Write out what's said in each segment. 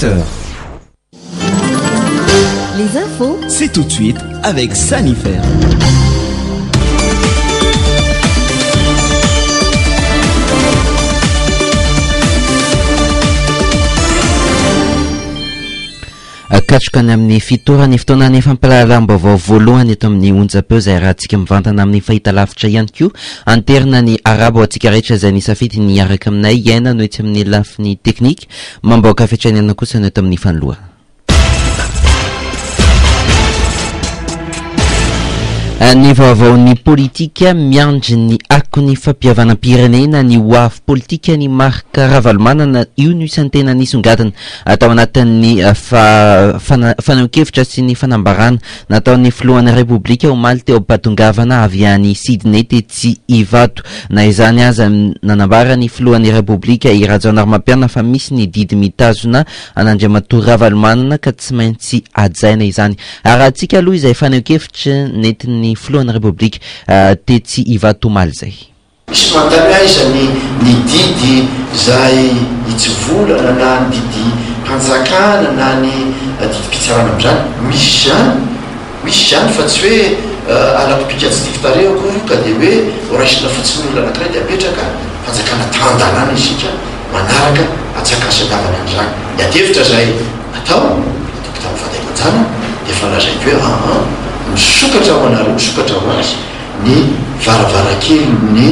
7h. Les infos, c'est tout de suite avec Sanifer. Katrokany amin'ny fitorany fotoanany fampalalam-baovao voalohany eto amin'ny onjapeo izay rahantsika mivantana amin'ny fahitalavitra ihany koa anterina ny arabo antsika rehetra izay nisafidy niaraka aminay iaina no etsy amin'ny lafiny teknika mamboaka fiatrainana kosa no eto amin'ny fanoloa. Ny vaovaon'ny politika miandry ny akony fampiavanam-pirenena ny hoavy politika ny marika Ravalomanana io no isan'ny tena nisongadina atao anatin'ny fanaokevitra sy ny fanambarana nataon'ny filohan'ny repoblika omaly teo am-patongavana avy any Sydney tetsy Ivato. Na izany aza nanambara ny filohan'ny repoblika i Rajaonarimampianina fa misy ny didy mitazona an'Andriamatoa Ravalomanana ka tsy maintsy ajaina izany. Arahantsika aloha izay fanaokevitra nentin'ny filohan'ny repoblika tetsy Ivato omaly zay. Misy mantany aizany ny didy zay hitsivolana na ny didy hanjakana na ny didy mpitsarana amin'izany misy zany fa tsy hoe alapipika tsy difitareo akory ka dia hoe oraisina fotsiny olona anankiray dia apetraka fanjakana tandalana isika manaraka atsakasadavana an'izany. Ny adevitra zay atao dokta mifandaimanjana dia falazaiko hoe misokatra ho anareo misokatra ho azy ny varavarakely ny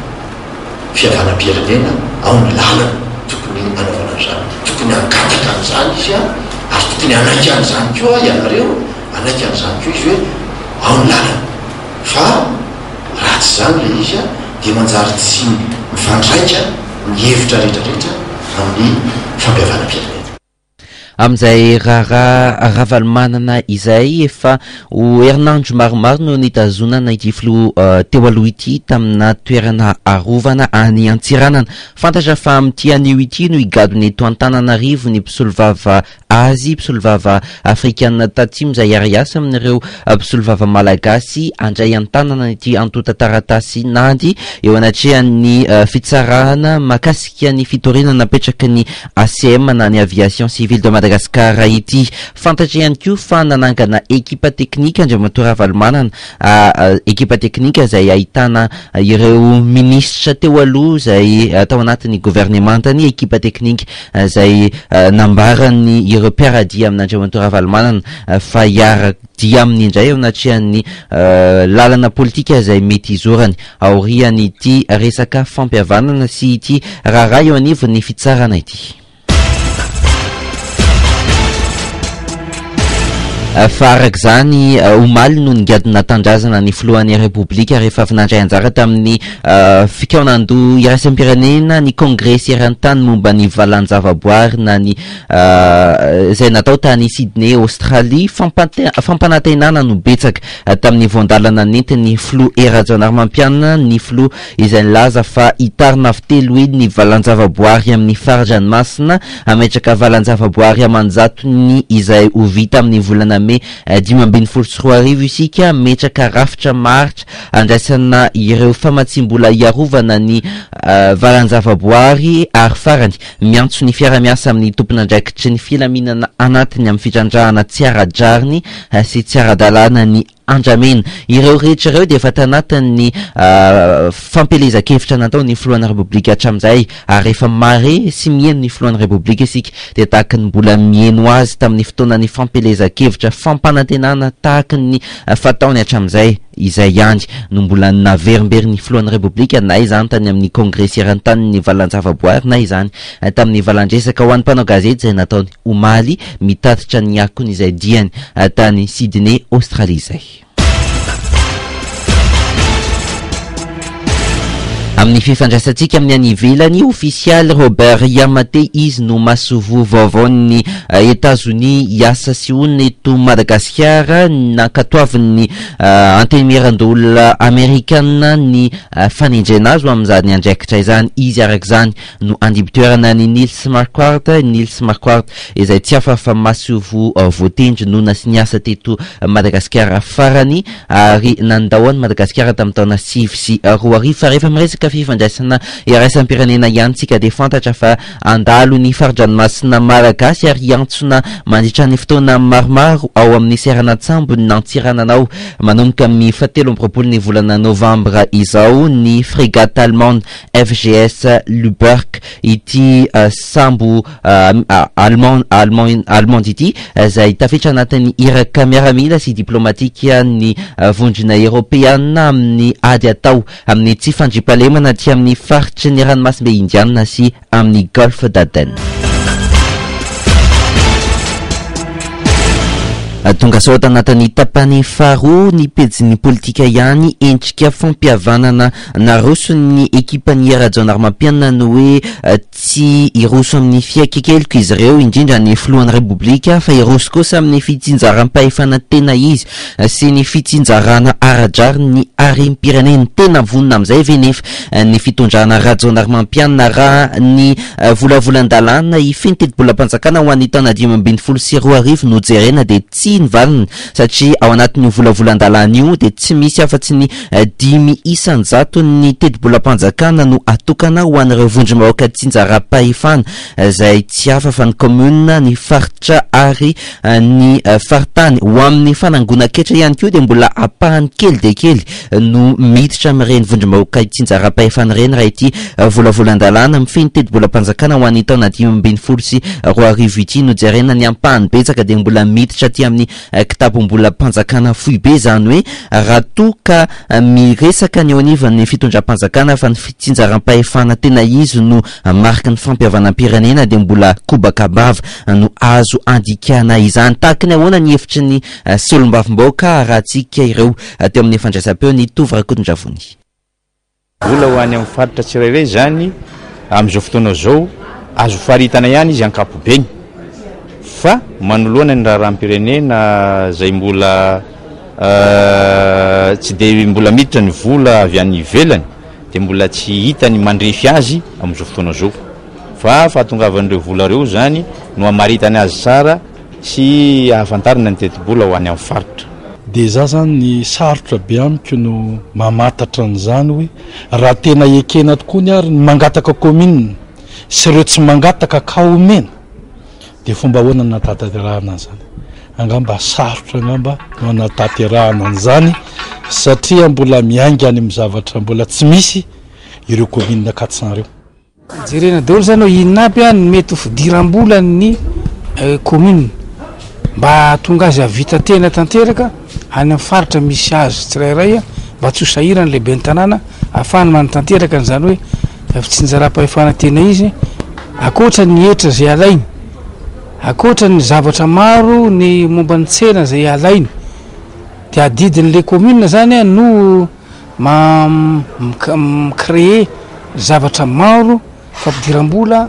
fihavanam-pirenena ao ny lalana tokony anaovana an'izany, tokony ankataka an'izany izy ary tokony anaiky an'izany koa ianareo anaiky an'izany koa izy hoe ao ny lalana fa ratsy zany le izy dia manjary tsy mifandraika ny hevitra rehetrarehetra amin'ny fampihavanam-pirenena. Amin'izay Ravalomanana izay efa ho herinandro maromaro no nitazonana ity filoha teo aloha ity tamina toerana arovana any Antsiranana. Fantatra fa amin'ity anio ity no higadony eto Antananarivo ny mpisolovava azy mpisolovava afrikanina tatsimo izay ariasa amin'ireo mpisolovava malagasy andray an-tanana ity antota taratasy nandy eo anatrehan'ny fitsarana makasika ny fitoriana napetraka ny ACM na ny aviation civile de Madagascar ity. Fantatra ihany koa fa nanangana ekipa teknika Andriamatoa Ravalomanana ekipa teknika izay ahitana ireo ministra teo aloha izay tao anatin'ny gouvernementany ekipa teknika izay nambarany ireo mpiaradia amin'Andriamatoa Ravalomanana fa hiaradia amin'ny indray ao anatrehan'ny lalana politika izay mety izorany aoriany ity resaka fampihavanana sy ity raharaha eo anivon'ny fitsarana ity. Farak'izany omaly no nigadona tandrazana ny filohan'ny repoblika rehefa avy nandray anjara tamin'ny fikaonando iraisam-pirenena ny kongresy eran-tany momba ny valan-javaboary na ny izay natao tany Sydney Australie fampanantenana no betsaka tamin'ny voandalana nentin'ny filoha Rajaonarimampianina ny filoha izay nilaza fa hitarina avy telo edy ny valan-javaboary amin'ny faradranomasina ametraka valan-javaboary amanjatony izay ho vita amin'ny volana me 2024 isika metraka rafitra maritra andraisana ireo famatsimbola iarovana ny valan-javaboary ary farany miantso ny fiara-miasa amin'ny tompon'andraikitry ny filaminana anatiny amin'ny fitrandrahana tsy ara-drariny sy tsy ara-dalàna ny andramena. Ireo rehetra ireo dia efa tanatin'ny fampelezan-kevitra natao ny filohan'ny repoblika hatramin'izay ary efa mare sy mihaino ny filohan'ny repoblika isika dia tahaka ny mbola mihaino azy tamin'ny fotoanany fampelezan-kevitra fampanantenana tahaka ny fataony hatramin'izay izay ihany no mbola naverimbery ny filohan'ny repoblika na izany tany amin'ny kongresy eran-tany ny valan-javaboary na izany tamin'ny valan-dresaka ho an'ny mpanao gazety izay nataony omaly mitatitra ny akony izay diany tany Sydney Australie izay. Amin'ny fifandraisantsika amin'ny any ivelany ofisialy Robert Yamate izy no masovo vaovaon'ny États-Unis hiasa sy onona eto Madagasikara nankatoavin'ny antenimiran-dolona Amerikanina ny fanendrena azy amin'izany andraikitra izany. Izy arak'izany no andibitoerana ny Nils Marquardt izay tsy hafa fa masovo voatendry nona sy niasa teto Madagasikara farany ary nandahoan'ny Madagasikara tamin'ny taona 2024 fa rehefa miresaka fifandraisana iraisam-pirenena ihany tsika de fantatra fa andalo ny faridranomasina malagasy ary antsona mandritra ny fotoana maromaro ao amin'ny seranatsambo ny nantsirananao manomboka amin'ny 17 ny volana novambra izao ny frégate allemande FGS Lübeck ity sambo allemande ity izay tafiditra anatin'ny iraka miaramila sy diplomatika ny vondrona européana amin'ny ady atao amin'ny tsy fandripalemana ty amin'ny faritry ny ranomasimbe indiana sy amin'ny golfe d'Aden. Tonga sao tanatin'ny tapany faharoa ny pejin'ny politika ihany endrika fampihavanana naroso ny ekipan'ny rajonarmampianina no hoe tsy iroso amin'ny fiakekeliko izy ireo indrindra ny filohan'ny repoblika fa iroso kosa amin'ny fitsinjaram-pahefana tena izy sy ny fitsinjarana aradrary ny arem-pireneny tena vonona amin'izay ve nefa ny fitondrana rajonarmampianina raha ny volavolan-dalàna ifentetebolam-panjakana ho an'ny taona 2024 no jerena de tsy nyvalina satria ao anatin'ny volavolan-dalàna io de tsy misy afa-tsy ny 10,100 ny tetibolam-panjakana no atokana ho an'ireo vondrom-bahoaka tsinjaram-pahefana izay tsy hafa fa ny commune ny faritra ary ny faritany ho amin'ny fanangonan-ketra ihany koa de mbola apahany kely de kely no miditra amin'ireny vondrom-bahoaka tsinjaram-pahefana ireny raha ity volavolan-dalàna mifeny tetibolam-panjakana ho an'ny taona 2024 ity no jerena ny ampahany betsaka de mbola miditra ty amin'ny kitapo-mbola panjakana fohy be zany hoe raha toka miresaka ny eo anivany fitondram-panjakana fa ny fitsinjaram-pahefana tena izy no marika ny fampihavanam-pirenena de mbola kobakabava no azo andikana izany tahaka ny ahoana ny hevitry ny solom-bavim-bahoaka raha tsika ireo teo amin'ny fandraisam-peo ny tovy Rakotondravony. Vola ho any amin'ny faritra tsirairay zany amin'izao fotoana zao azo faritana ihany izy ankapobeny fa manoloana ny raharam-pirenena zay mbola tsy de mbola miditra ny vola avy any ivelany de mbola tsy hitany mandrefy azy amin'izao fotoana zao fa fahatongavan'ireo vola reo zany no amaritany azy tsara sy ahafantarana ny tetibola ho any amin'ny faritra. De za zany ny sarotra be amiko no mamatatra an'izany hoe raha tena ekena tokoa ny ary ny mangataka commune sy ireo tsy mangataka kaomena de fomba ahoana nataterahana an'izany angamba sarotra angamba no nataterahana an'izany satria mbola miainga any amin'ny zavatra mbola tsy misy ireo commune Katsan reo jerena daholo zany hoe inona aby any mety fidiram-bola ny commune mba tonga azy avita tena tanteraka any amin'ny faritra misy azy tsirairay mba tsy ho sahirana lehibe ny tanàna ahafahany manotanteraka n'izany hoe fitsinjaram-pahefana tena izy akoatra ny hetra zay alainy akoatra ny zavatra maro ny momba ny tsena zay alainy de adidin'le commune zany no créer zavatra maro fampidiram-bola.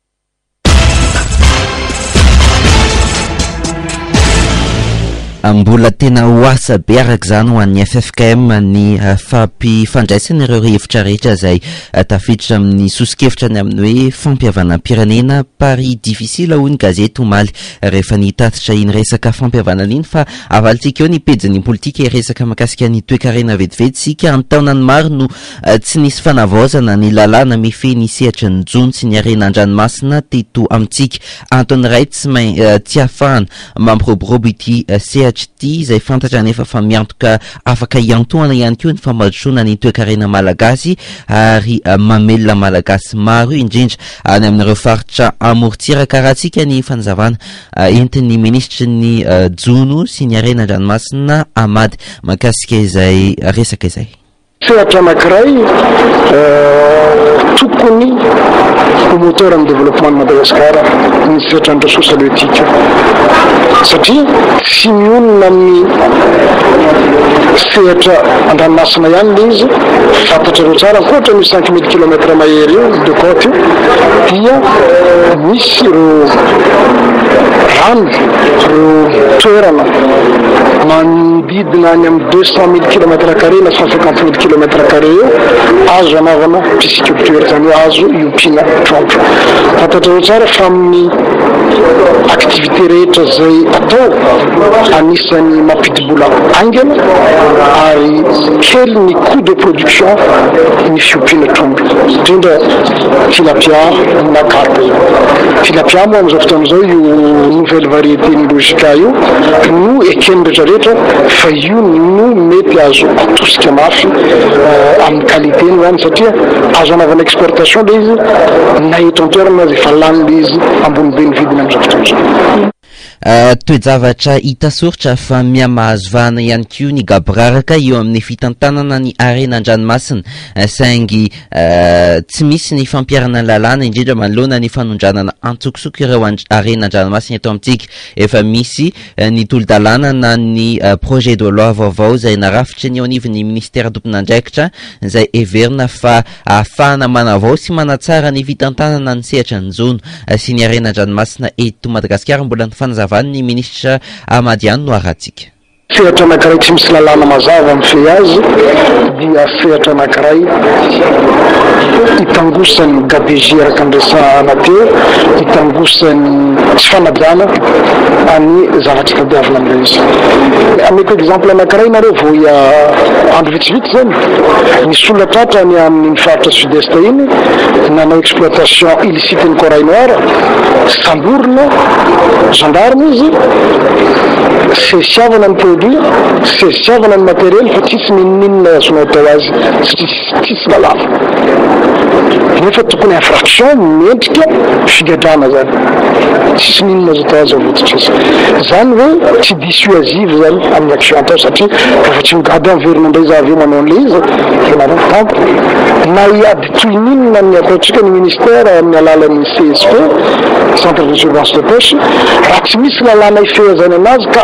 Mbola tena hoasa be araka zany ho an'ny FFKM ny fampifandraisana ireo hevitra rehetra izay tafiditra amin'ny sosikevitra ny amin'ny hoe fampihavanam-pirenena pari difficile hoy ny gazety omaly rehefa nitatitra iny resaka fampihavanana iny fa avalitsika eo ny pejin'ny politika resaka makasika ny toe-karena vetivety sika amin'ny taonany maro no tsy nisy fanavaozana ny lalàna mifeny sehatra ny jony sy ny arena-dranomasina teto amintsika Anton Reitz tsy ahafahana mampiroborobo ity sehatra ity izay fantatra nefa fa miantoka afaka iantohana ihany koa ny famadrosoana ny toe-karena malagasy ary mamelona malagasy maro indrindra any amin'ireo faritra amoritsiraka raha tsika ny fanazavana entin'ny ministry ny jono sy ny arena-dranomasina Amady makasika izay resaka izay. Sehatra anankiray tokony promoteur amin'ny développement de Madagascar ny sehatra ny ressources halieutiques satria tsy mionona amin'ny sehatra an-dranomasina ihany le izy fantatra reo tsara ankoatra misy 5000 km mahery io de côte dia misy ireo rano ireo toerana manodidina any amin'ny 200,000 km² na 150,000 km² eo azo anaovana pisciculture zany hoe azo iompiana trondro. Fantatrareo tsara fa amin'ny activité rehetra zay atao anisany mampidibola aingana ary kely ny coût de production ny fiompiana tromby indrindra tilapia na carpe. Tilapia moa am'izao fotoana zao io nouvelle variété nologika io no ekeny rehetrarehetra fa io no mety azo atosika mafy amin'ny qualité ny zany satria azo anaovana exportation le izy na eto an-toerana azy efa lany le izy ambony be ny vidiny am'izao fotoana zao. Toejavatra hita soritra fa mihamahazovana ihany koa ny gabraraka eo amin'ny fitantanana ny arenan-dranomasina saingy tsy misy ny fampiarana lalàna indrindra manoloana ny fanondranana antsokosoko ireo arenan-dranomasina eto amintsika efa misy ny tolo-dalàna na ny projet de loi vaovao izay narafitra ny ao anivon'ny ministera tompon'andraikitra izay heverina fa ahafahana manavao sy manatsara ny fitantanana ny sehatra ny zono sy ny arenan-dranomasina eto Madagasikara mbola ny fanazavana ny ministra Amadiano no aratsika. Sehatra anankiray tsy misy lalàna mazava amin'ny fe azy dia sehatra anankiray hitangosany gabegie araka ny resahana teo hitangosany tsy fanajana any zavatra tadiavina amin'ilay izy. Ameko exemple anankiray nareo vo ia andro vitsivitsy zany nisy olona tratra ny amin'ny faritra sud-est iny nanao exploitation illicite ny corail noir samborina gendarme izy sesiavana ny produit sesiavana ny matériel fa tsisy ninninona azonao atao azy tsisy lalàna nefa tokony infraction miendrika figadrana zany tsisy ninona azo atao azy avotitra izy zany hoe tsy dissuasive zany amin'ny action atao satria rehefa tsy migady amverina indray za aveo manao an'le izy enareo tampo na iady toy ninona ny ataotsika ny ministère amin'ny alalan'ny CSP centre de surveillance de pêche raha tsy misy lalàna ifehazany anazy ka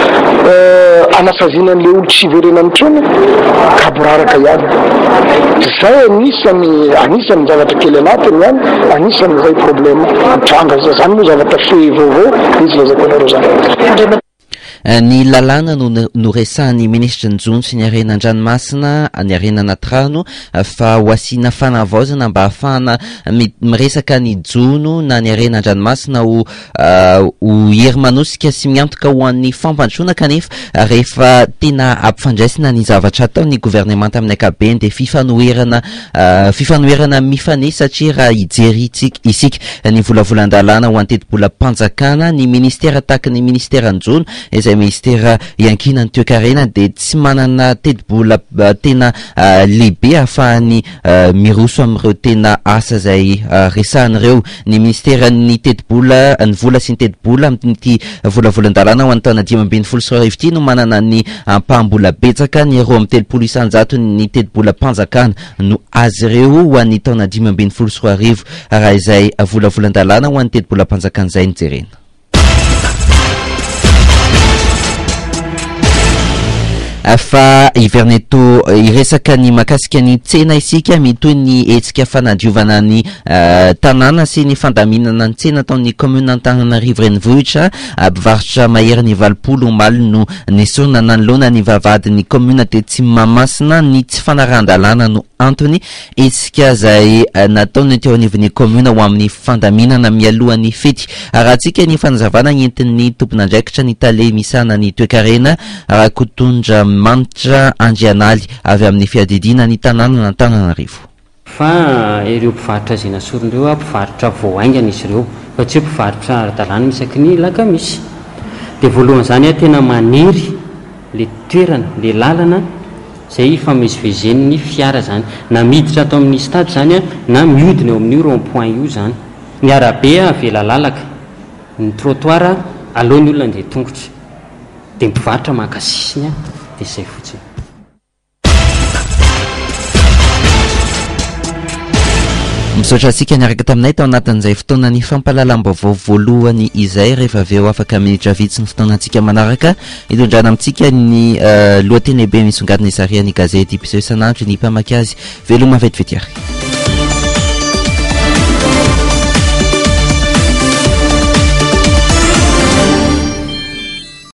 anasazina an'le olo tsy iverenany trony kaboraraka ihany zay anisany zavatra kely anatiny ihany anisan'izay problème mitranga zany moa zavatra fe vaovao izy lazako anareo zany. Ny lalàna no resahan'ny ministra Njono sy ny arenan-dranomasina ny arenan-trano fa ho asiana fanavaozana mba ahafahana miresaka ny jono na ny arenan-dranomasina ho hery manosika sy miantoka ho an'ny fampandrosoana kanefa rehefa tena ampifandraisina ny zavatra atao ny gouvernement amin'ny ankapobeny dia fifanoherana mifane satria raha hijery isika ny volavolan-dalàna ho antety-bola mpanjakana ny ministera tahaka ny ministera Njono izay ministera iankinany toe-karena dia tsy manana teti-bola tena lehibe ahafahany miroso amin'ireo tena asa izay resahan'ireo ny ministera ny teti-bola ny vola sy ny teti-bola amin'ity volavolan-dalàna ho an'ny taona 2024 ity no manana ny ampaham-bola betsaka ny roa amby 30 isanjato ny teti-bola mpanjakana no azy ireo ho an'ny taona 2023 raha izay volavolan-dalàna ho an'ny teti-bola mpanjakana izay ny jerena. Fa iverneto iresaka ny makasika ny tsena isika mitoy ny etsika fanadiovana ny tanàna sy ny fandaminana ny tsena taon'ny commune Antananarivo renivohitra mpivarotra mahery ny 20 omaly no nesorina nanoloana ny vavadin'ny commune dia tsy mamasina ny tsy fanaran-dalàna no antony etsika izay nataony teo anivon'ny commune ho amin'ny fandaminana mialohan'ny fety rahantsika ny fanazavana entin'ny tompon'andraikitra ny tale misana ny toe-karena raha kotondra manitra andrianaly avy amin'ny fiadidina ny tanàna Antananarivo. Fa ireo mpivarotra izay nasorindreo mpivarotra voahaingana izy ireo fa tsy mpivarotra ara-dalàna misaky ny lakamisy. Dia voalohany izany tena maniry le toerana le lalana izay famezivezen'ny fiara zany na miditra atao amin'ny stade zany na mihodina eo amin'io rond-point io zany. Ny arabe avela lalaka ny trottoir alohan'ny olona andeha tongotra dia mpivarotra makasisiny dia izay fotsiny. Misaotra antsika niaraka taminay tao anatin'izay fotoana ny fampahalalam-baovao voalohany izay rehefa avy eo afaka minitra vitsy ny fotoanantsika manaraka hitondrana amintsika ny lohateny lehibe misongadina izarian'ny gazety mpiseho isan'andro ny mpamaky azy veloma vetivety ary.